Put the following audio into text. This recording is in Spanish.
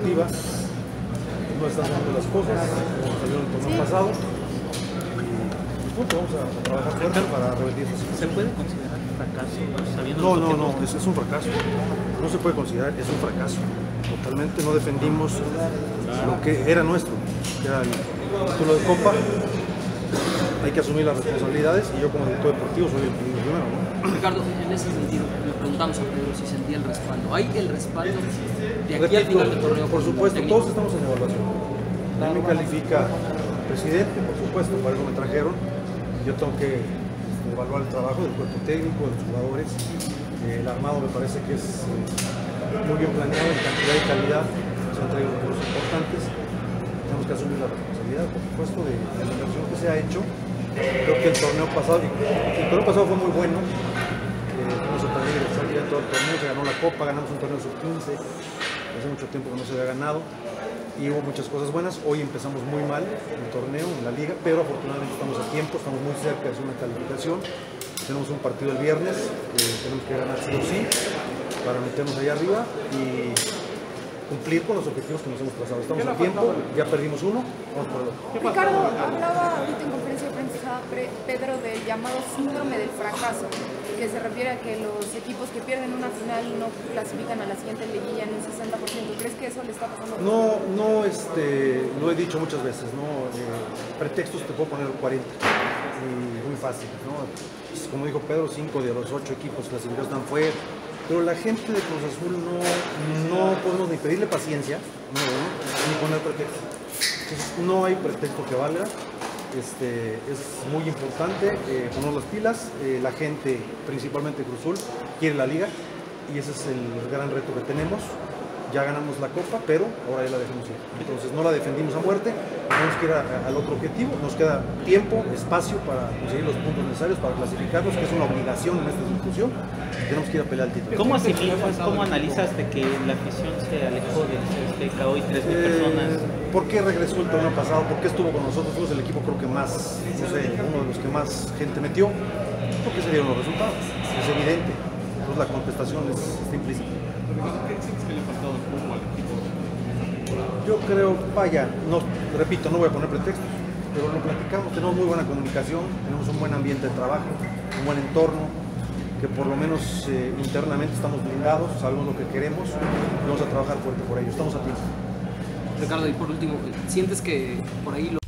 deportiva, no están dando las cosas, como salió en el torneo pasado. Y punto, vamos a trabajar fuerte para revertir esa situación. ¿Se puede considerar fracaso sabiendo No, es un fracaso. No se puede considerar, es un fracaso. Totalmente no defendimos lo que era nuestro, que era el título de Copa. Hay que asumir las responsabilidades y yo como director deportivo soy el primero, ¿no? Ricardo, en ese sentido, le preguntamos a Pedro si sentía el respaldo. ¿Hay el respaldo de aquí al final del torneo? Por supuesto, todos estamos en evaluación. A mí me califica el presidente, por supuesto, para eso me trajeron. Yo tengo que evaluar el trabajo del cuerpo técnico, de los jugadores. El armado me parece que es muy bien planeado en cantidad y calidad. Se han traído recursos importantes. Tenemos que asumir la responsabilidad, por supuesto, de la inversión que se ha hecho. Creo que el torneo pasado fue muy bueno. Fuimos sorprendidos de salir en todo el torneo, se ganó la Copa, ganamos un torneo sub-15. Hace mucho tiempo que no se había ganado y hubo muchas cosas buenas. Hoy empezamos muy mal el torneo, en la liga, pero afortunadamente estamos a tiempo, estamos muy cerca de hacer una calificación. Tenemos un partido el viernes, tenemos que ganar sí o sí para meternos ahí arriba y cumplir con los objetivos que nos hemos trazado. Estamos a tiempo, ya perdimos uno, vamos por el otro. Ricardo, hablaba ahorita en conferencia de prensa Pedro del llamado síndrome del fracaso, que se refiere a que los equipos que pierden una final no clasifican a la siguiente liguilla en un 60%. ¿Crees que eso le está pasando? No, lo he dicho muchas veces, ¿no? Pretextos te puedo poner 40, y muy fácil, ¿no? Pues, como dijo Pedro, 5 de los 8 equipos clasificados están fuera. Pero la gente de Cruz Azul no podemos ni pedirle paciencia, ni poner pretextos. Entonces, no hay pretexto que valga. Es muy importante poner las pilas. La gente, principalmente Cruz Azul, quiere la liga y ese es el gran reto que tenemos. Ya ganamos la Copa, pero ahora ya la dejamos ir. Entonces no la defendimos a muerte, tenemos que ir al otro objetivo. Nos queda tiempo, espacio para conseguir los puntos necesarios para clasificarnos, que es una obligación en esta discusión. Tenemos que ir a pelear el título. ¿Cómo asimilas, cómo analizas de que la afición se alejó del Azteca hoy 3.000 personas? ¿Por qué regresó el torneo pasado? ¿Por qué estuvo con nosotros? Fuimos el equipo creo que más, uno de los que más gente metió. ¿Por qué se dieron los resultados? Es evidente. Entonces la contestación está implícita. ¿Qué sientes que le ha faltado al equipo? Yo creo, repito, no voy a poner pretextos, pero lo platicamos, tenemos muy buena comunicación, tenemos un buen ambiente de trabajo, un buen entorno, que por lo menos internamente estamos blindados, sabemos lo que queremos y vamos a trabajar fuerte por ello, estamos a tiempo. Ricardo, y por último, ¿sientes que por ahí